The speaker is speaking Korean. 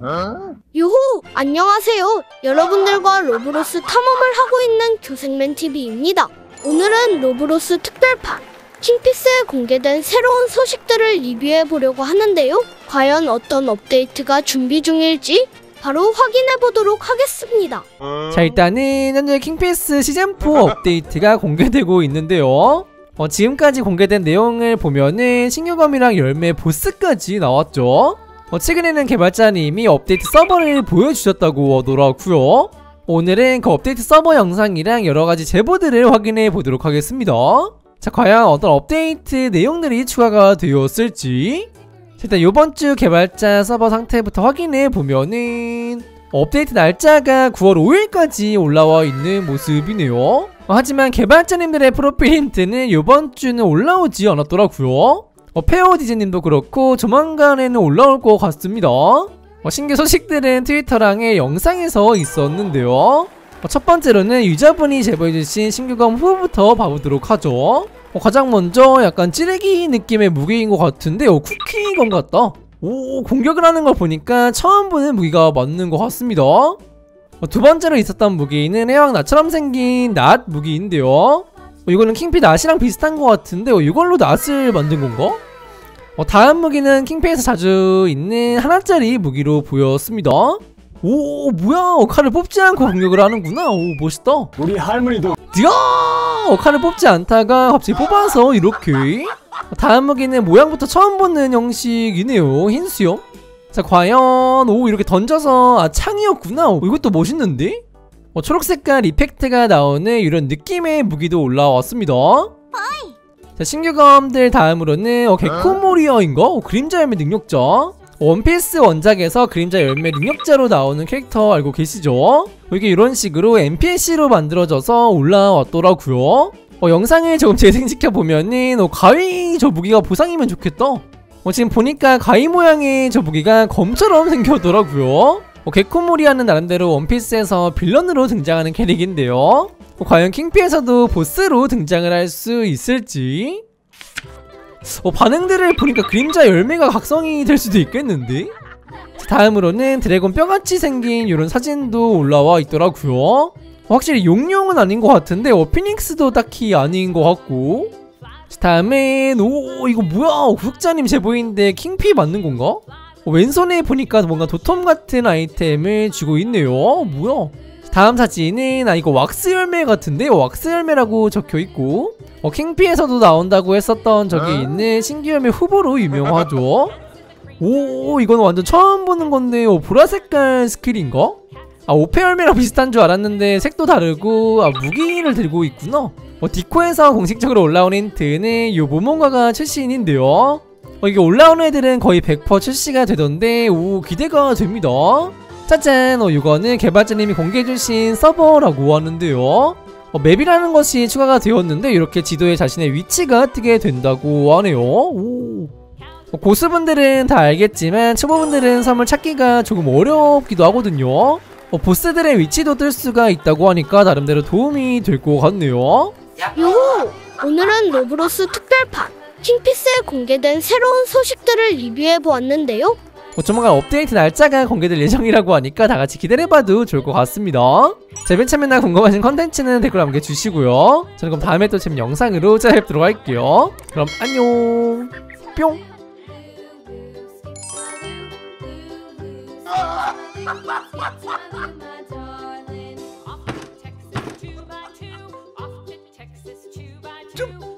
유호! 안녕하세요. 여러분들과 로브로스 탐험을 하고 있는 교생맨TV입니다. 오늘은 로브로스 특별판 킹피스에 공개된 새로운 소식들을 리뷰해보려고 하는데요. 과연 어떤 업데이트가 준비 중일지 바로 확인해보도록 하겠습니다. 자, 일단은 현재 킹피스 시즌4 업데이트가 공개되고 있는데요. 지금까지 공개된 내용을 보면은 신규검이랑 열매 보스까지 나왔죠. 최근에는 개발자님이 업데이트 서버를 보여주셨다고 하더라고요. 오늘은 그 업데이트 서버 영상이랑 여러가지 제보들을 확인해 보도록 하겠습니다. 자, 과연 어떤 업데이트 내용들이 추가가 되었을지 일단 이번주 개발자 서버 상태부터 확인해 보면은 업데이트 날짜가 9월 5일까지 올라와 있는 모습이네요. 하지만 개발자님들의 프로필 힌트는 이번주는 올라오지 않았더라고요. 페어디즈님도 그렇고 조만간에는 올라올 것 같습니다. 신규 소식들은 트위터랑의 영상에서 있었는데요. 첫 번째로는 유저분이 제보해주신 신규검 후부터 봐보도록 하죠. 가장 먼저 약간 찌르기 느낌의 무기인 것 같은데 쿠키검 같다. 오, 공격을 하는 걸 보니까 처음 보는 무기가 맞는 것 같습니다. 두 번째로 있었던 무기는 해왕 낫처럼 생긴 낫 무기인데요. 이거는 킹피 낫이랑 비슷한 것 같은데 이걸로 낫을 만든 건가? 다음 무기는 킹피에서 자주 있는 하나짜리 무기로 보였습니다. 오, 뭐야, 칼을 뽑지 않고 공격을 하는구나. 오, 멋있다. 우리 할머니도 야, 칼을 뽑지 않다가 갑자기 뽑아서 이렇게. 다음 무기는 모양부터 처음 보는 형식이네요. 흰 수염. 자, 과연 이렇게 던져서 창이었구나. 이것도 멋있는데? 초록색깔 이펙트가 나오는 이런 느낌의 무기도 올라왔습니다. 자, 신규검들 다음으로는 개코모리어인가? 그림자 열매 능력자. 원피스 원작에서 그림자 열매 능력자로 나오는 캐릭터 알고 계시죠? 이게 이런 식으로 NPC로 만들어져서 올라왔더라고요. 영상을 조금 재생시켜보면은 가위 저 무기가 보상이면 좋겠다. 지금 보니까 가위 모양의 저 무기가 검처럼 생겼더라고요. 개코모리아는 나름대로 원피스에서 빌런으로 등장하는 캐릭인데요. 과연 킹피에서도 보스로 등장을 할 수 있을지. 반응들을 보니까 그림자 열매가 각성이 될 수도 있겠는데? 다음으로는 드래곤 뼈같이 생긴 이런 사진도 올라와 있더라고요. 확실히 용룡은 아닌 것 같은데 피닉스도 딱히 아닌 것 같고. 다음엔 이거 뭐야, 구독자님 제보인데 킹피 맞는 건가? 왼손에 보니까 뭔가 도톰 같은 아이템을 주고 있네요. 뭐야? 다음 사진은 이거 왁스 열매 같은데 왁스 열매라고 적혀있고 킹피에서도 나온다고 했었던 저기 있는 신규 열매 후보로 유명하죠. 오, 이건 완전 처음 보는 건데 보라색깔 스킬인가? 오페 열매랑 비슷한 줄 알았는데 색도 다르고 무기를 들고 있구나. 디코에서 공식적으로 올라온 힌트는 요 모모가가 출신인데요. 이게 올라오는 애들은 거의 100% 출시가 되던데 기대가 됩니다. 짜잔, 이거는 개발자님이 공개해주신 서버라고 하는데요. 맵이라는 것이 추가가 되었는데 이렇게 지도에 자신의 위치가 뜨게 된다고 하네요. 오. 고수분들은 다 알겠지만 초보분들은 섬을 찾기가 조금 어렵기도 하거든요. 보스들의 위치도 뜰 수가 있다고 하니까 나름대로 도움이 될 것 같네요. 유호! 오늘은 로브로스 특별판 킹피스에 공개된 새로운 소식들을 리뷰해보았는데요. 조만간 업데이트 날짜가 공개될 예정이라고 하니까 다같이 기다려봐도 좋을 것 같습니다. 재밌는 참여나 궁금하신 컨텐츠는 댓글로 남겨주시고요. 저는 그럼 다음에 또 재밌는 영상으로 찾아뵙도록 할게요. 그럼 안녕. 뿅. 좀